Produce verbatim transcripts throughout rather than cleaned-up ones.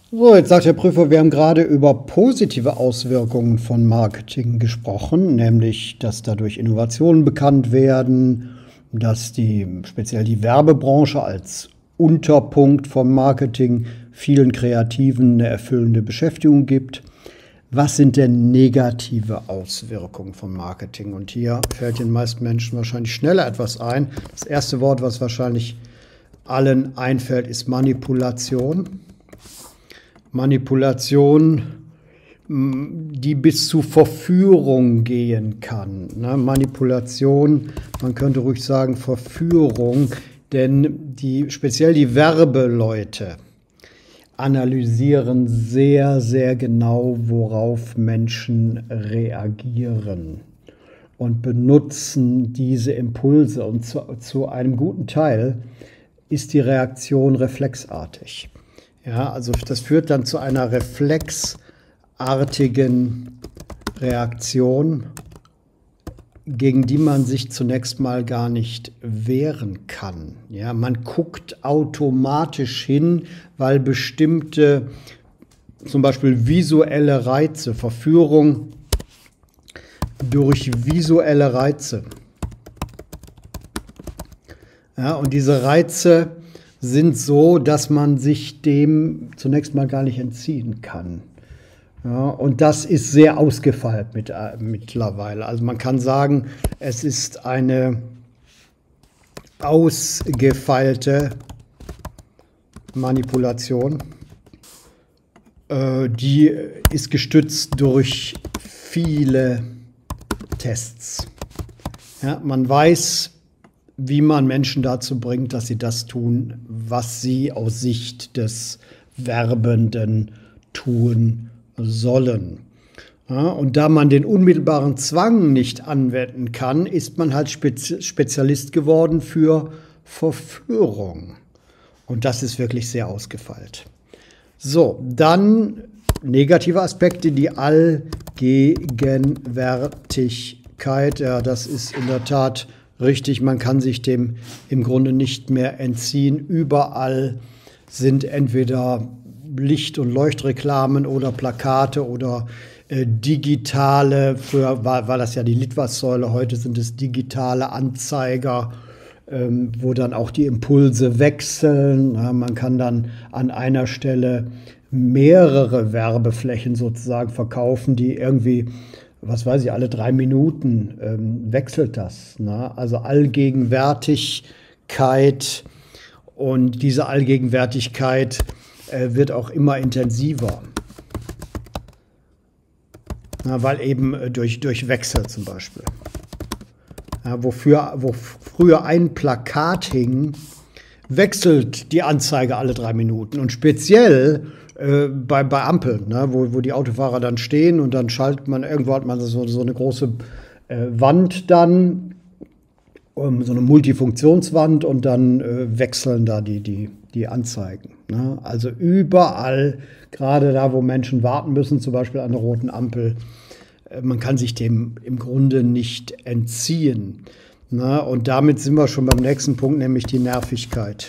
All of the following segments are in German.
So, jetzt sagt der Prüfer, wir haben gerade über positive Auswirkungen von Marketing gesprochen, nämlich, dass dadurch Innovationen bekannt werden, dass die, speziell die Werbebranche als Unterpunkt vom Marketing vielen Kreativen eine erfüllende Beschäftigung gibt. Was sind denn negative Auswirkungen von Marketing? Und hier fällt den meisten Menschen wahrscheinlich schneller etwas ein. Das erste Wort, was wahrscheinlich allen einfällt, ist Manipulation. Manipulation, die bis zu Verführung gehen kann. Ne? Manipulation, man könnte ruhig sagen Verführung, denn die, speziell die Werbeleute analysieren sehr, sehr genau, worauf Menschen reagieren und benutzen diese Impulse. Und zu, zu einem guten Teil ist die Reaktion reflexartig. Ja, also das führt dann zu einer reflexartigen Reaktion, gegen die man sich zunächst mal gar nicht wehren kann. Ja, man guckt automatisch hin, weil bestimmte, zum Beispiel visuelle Reize, Verführung durch visuelle Reize. Ja, und diese Reize sind so, dass man sich dem zunächst mal gar nicht entziehen kann. Ja, und das ist sehr ausgefeilt mit, äh, mittlerweile. Also man kann sagen, es ist eine ausgefeilte Manipulation. Äh, die ist gestützt durch viele Tests. Ja, man weiß, wie man Menschen dazu bringt, dass sie das tun, was sie aus Sicht des Werbenden tun sollen. Ja, und da man den unmittelbaren Zwang nicht anwenden kann, ist man halt Spezi- Spezialist geworden für Verführung. Und das ist wirklich sehr ausgefeilt. So, dann negative Aspekte, die Allgegenwärtigkeit. Ja, das ist in der Tat richtig, man kann sich dem im Grunde nicht mehr entziehen. Überall sind entweder Licht- und Leuchtreklamen oder Plakate oder äh, digitale, früher war, war das ja die Litfaßsäule, heute sind es digitale Anzeiger, ähm, wo dann auch die Impulse wechseln. Ja, man kann dann an einer Stelle mehrere Werbeflächen sozusagen verkaufen, die irgendwie, was weiß ich, alle drei Minuten ähm, wechselt das. Ne? Also Allgegenwärtigkeit, und diese Allgegenwärtigkeit äh, wird auch immer intensiver. Na, weil eben äh, durch, durch Wechsel zum Beispiel. Ja, wofür, wo früher ein Plakat hing, wechselt die Anzeige alle drei Minuten. Und speziell äh, bei, bei Ampeln, ne, wo, wo die Autofahrer dann stehen und dann schaltet man, irgendwo hat man so, so eine große äh, Wand dann, um, so eine Multifunktionswand, und dann äh, wechseln da die, die, die Anzeigen. Ne? Also überall, gerade da, wo Menschen warten müssen, zum Beispiel an der roten Ampel, äh, man kann sich dem im Grunde nicht entziehen. Na, und damit sind wir schon beim nächsten Punkt, nämlich die Nervigkeit.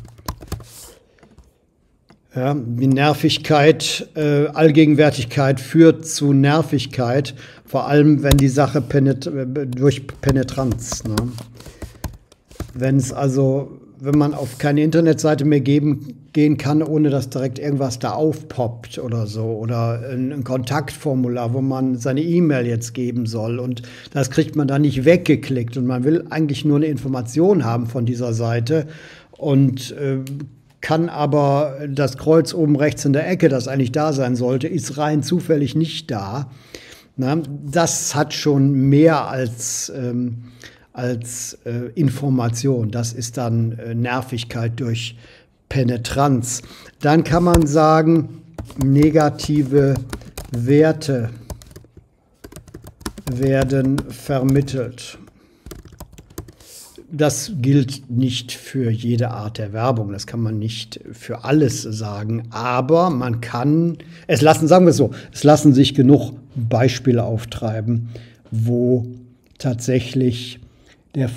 Ja, die Nervigkeit, äh, Allgegenwärtigkeit führt zu Nervigkeit, vor allem wenn die Sache penet durch Penetranz. Ne? Wenn es also, wenn man auf keine Internetseite mehr geben, gehen kann, ohne dass direkt irgendwas da aufpoppt oder so, oder ein, ein Kontaktformular, wo man seine E-Mail jetzt geben soll, und das kriegt man dann nicht weggeklickt, und man will eigentlich nur eine Information haben von dieser Seite und äh, kann aber das Kreuz oben rechts in der Ecke, das eigentlich da sein sollte, ist rein zufällig nicht da. Na, das hat schon mehr als ähm, als äh, Information. Das ist dann äh, Nervigkeit durch Penetranz. Dann kann man sagen, negative Werte werden vermittelt. Das gilt nicht für jede Art der Werbung, das kann man nicht für alles sagen, aber man kann, es lassen, sagen wir es so, es lassen sich genug Beispiele auftreiben, wo tatsächlich der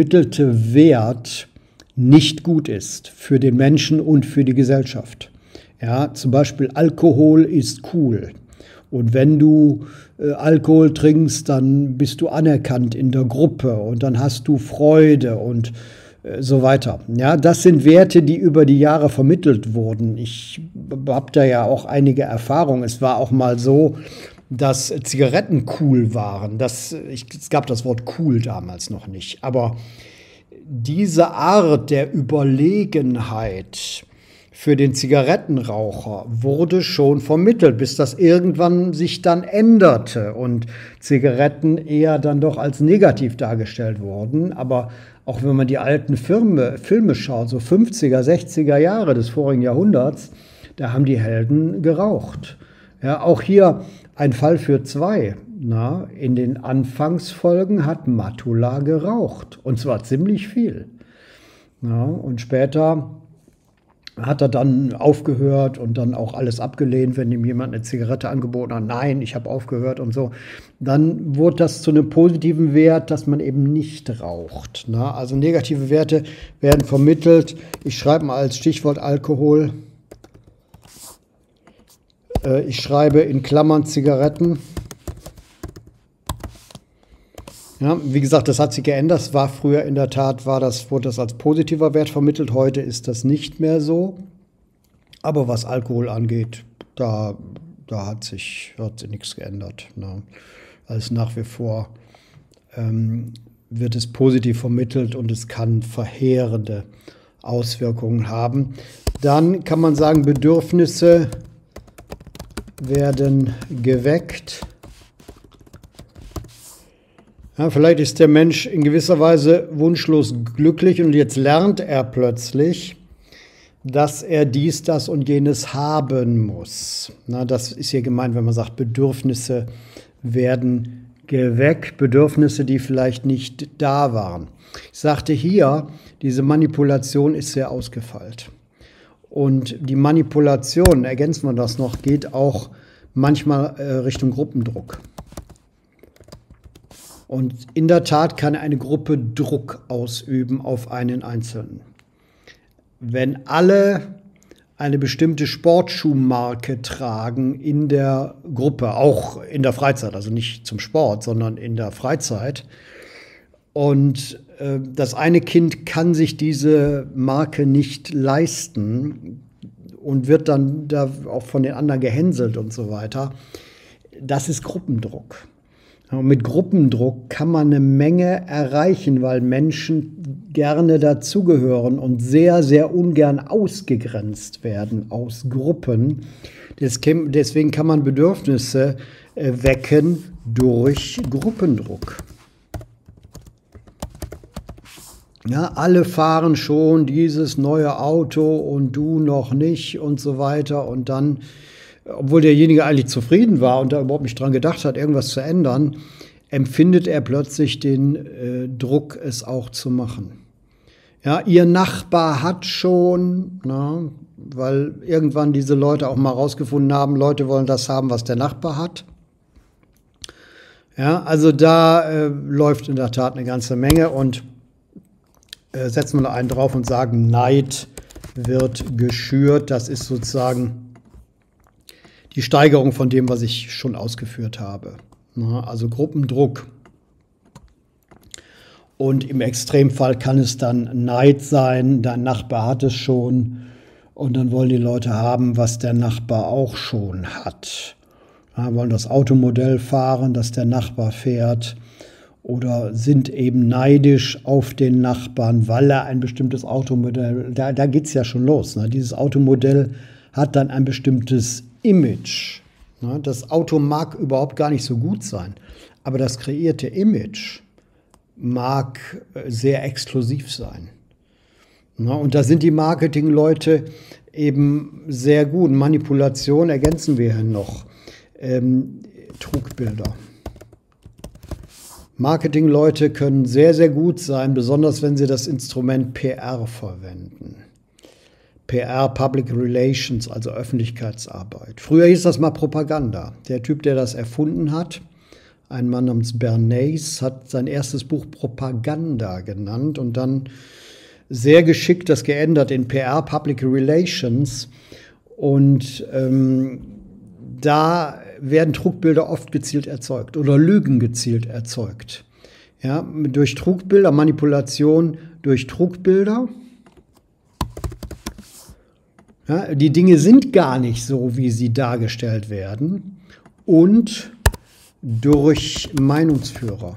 vermittelte Wert nicht gut ist für den Menschen und für die Gesellschaft. Ja, zum Beispiel Alkohol ist cool. Und wenn du äh, Alkohol trinkst, dann bist du anerkannt in der Gruppe und dann hast du Freude und äh, so weiter. Ja, das sind Werte, die über die Jahre vermittelt wurden. Ich habe da ja auch einige Erfahrungen. Es war auch mal so, dass Zigaretten cool waren. Das, ich, es gab das Wort cool damals noch nicht. Aber diese Art der Überlegenheit für den Zigarettenraucher wurde schon vermittelt, bis das irgendwann sich dann änderte und Zigaretten eher dann doch als negativ dargestellt wurden. Aber auch wenn man die alten Filme, Filme schaut, so fünfziger, sechziger Jahre des vorigen Jahrhunderts, da haben die Helden geraucht. Ja, auch hier ein Fall für zwei. Na, in den Anfangsfolgen hat Matula geraucht, und zwar ziemlich viel. Ja, und später hat er dann aufgehört und dann auch alles abgelehnt, wenn ihm jemand eine Zigarette angeboten hat. Nein, ich habe aufgehört und so. Dann wurde das zu einem positiven Wert, dass man eben nicht raucht. Na, also negative Werte werden vermittelt. Ich schreibe mal als Stichwort Alkohol. Äh, ich schreibe in Klammern Zigaretten. Ja, wie gesagt, das hat sich geändert. Das war früher in der Tat, war das, wurde das als positiver Wert vermittelt. Heute ist das nicht mehr so. Aber was Alkohol angeht, da, da hat sich, hat sich nichts geändert. Ne? Also nach wie vor ähm, wird es positiv vermittelt und es kann verheerende Auswirkungen haben. Dann kann man sagen, Bedürfnisse werden geweckt. Ja, vielleicht ist der Mensch in gewisser Weise wunschlos glücklich und jetzt lernt er plötzlich, dass er dies, das und jenes haben muss. Na, das ist hier gemeint, wenn man sagt, Bedürfnisse werden geweckt, Bedürfnisse, die vielleicht nicht da waren. Ich sagte hier, diese Manipulation ist sehr ausgefeilt. Und die Manipulation, ergänzen wir das noch, geht auch manchmal äh, Richtung Gruppendruck. Und in der Tat kann eine Gruppe Druck ausüben auf einen Einzelnen. Wenn alle eine bestimmte Sportschuhmarke tragen in der Gruppe, auch in der Freizeit, also nicht zum Sport, sondern in der Freizeit, und äh, das eine Kind kann sich diese Marke nicht leisten und wird dann da auch von den anderen gehänselt und so weiter, das ist Gruppendruck. Und mit Gruppendruck kann man eine Menge erreichen, weil Menschen gerne dazugehören und sehr, sehr ungern ausgegrenzt werden aus Gruppen. Deswegen kann man Bedürfnisse wecken durch Gruppendruck. Ja, alle fahren schon dieses neue Auto und du noch nicht und so weiter. Und dann, obwohl derjenige eigentlich zufrieden war und da überhaupt nicht dran gedacht hat, irgendwas zu ändern, empfindet er plötzlich den äh, Druck, es auch zu machen. Ja, ihr Nachbar hat schon, na, weil irgendwann diese Leute auch mal rausgefunden haben, Leute wollen das haben, was der Nachbar hat. Ja, also da äh, läuft in der Tat eine ganze Menge und äh, setzen wir noch einen drauf und sagen, Neid wird geschürt. Das ist sozusagen die Steigerung von dem, was ich schon ausgeführt habe. Also Gruppendruck. Und im Extremfall kann es dann Neid sein, dein Nachbar hat es schon und dann wollen die Leute haben, was der Nachbar auch schon hat. Ja, wollen das Automodell fahren, das der Nachbar fährt oder sind eben neidisch auf den Nachbarn, weil er ein bestimmtes Automodell, da, da geht es ja schon los. Ne? Dieses Automodell hat dann ein bestimmtes Image. Das Auto mag überhaupt gar nicht so gut sein, aber das kreierte Image mag sehr exklusiv sein. Und da sind die Marketingleute eben sehr gut. Manipulation ergänzen wir hier noch. Ähm, Trugbilder. Marketingleute können sehr, sehr gut sein, besonders wenn sie das Instrument P R verwenden. P R, Public Relations, also Öffentlichkeitsarbeit. Früher hieß das mal Propaganda. Der Typ, der das erfunden hat, ein Mann namens Bernays, hat sein erstes Buch Propaganda genannt und dann sehr geschickt das geändert in P R, Public Relations. Und ähm, da werden Trugbilder oft gezielt erzeugt oder Lügen gezielt erzeugt. Ja, durch Trugbilder, Manipulation durch Trugbilder. Ja, die Dinge sind gar nicht so, wie sie dargestellt werden. Und durch Meinungsführer.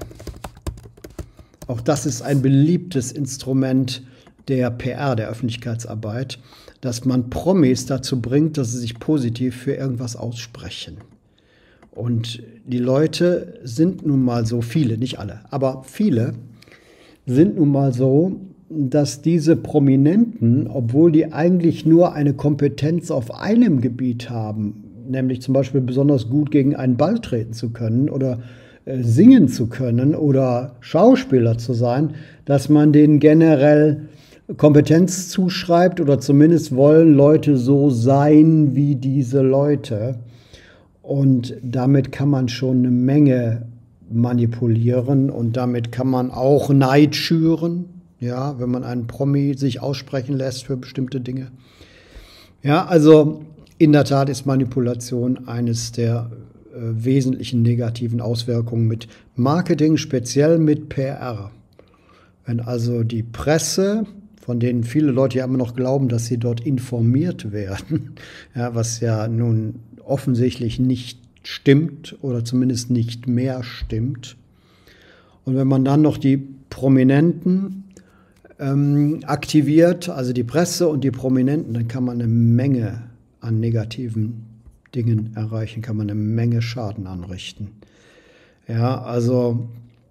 Auch das ist ein beliebtes Instrument der P R, der Öffentlichkeitsarbeit, dass man Promis dazu bringt, dass sie sich positiv für irgendwas aussprechen. Und die Leute sind nun mal so, viele, nicht alle, aber viele sind nun mal so, dass diese Prominenten, obwohl die eigentlich nur eine Kompetenz auf einem Gebiet haben, nämlich zum Beispiel besonders gut gegen einen Ball treten zu können oder äh, singen zu können oder Schauspieler zu sein, dass man denen generell Kompetenz zuschreibt oder zumindest wollen Leute so sein wie diese Leute. Und damit kann man schon eine Menge manipulieren und damit kann man auch Neid schüren, ja, wenn man einen Promi sich aussprechen lässt für bestimmte Dinge. Ja, also in der Tat ist Manipulation eines der äh, wesentlichen negativen Auswirkungen mit Marketing, speziell mit P R. Wenn also die Presse, von denen viele Leute ja immer noch glauben, dass sie dort informiert werden, ja, was ja nun offensichtlich nicht stimmt oder zumindest nicht mehr stimmt. Und wenn man dann noch die Prominenten ähm, aktiviert, also die Presse und die Prominenten, dann kann man eine Menge an negativen Dingen erreichen, kann man eine Menge Schaden anrichten. Ja, also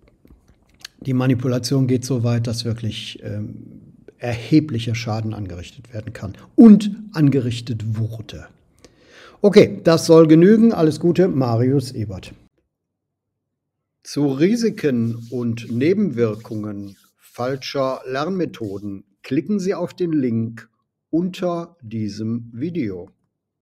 die Manipulation geht so weit, dass wirklich ähm, erheblicher Schaden angerichtet werden kann und angerichtet wurde. Okay, das soll genügen. Alles Gute, Marius Ebert. Zu Risiken und Nebenwirkungen falscher Lernmethoden klicken Sie auf den Link unter diesem Video.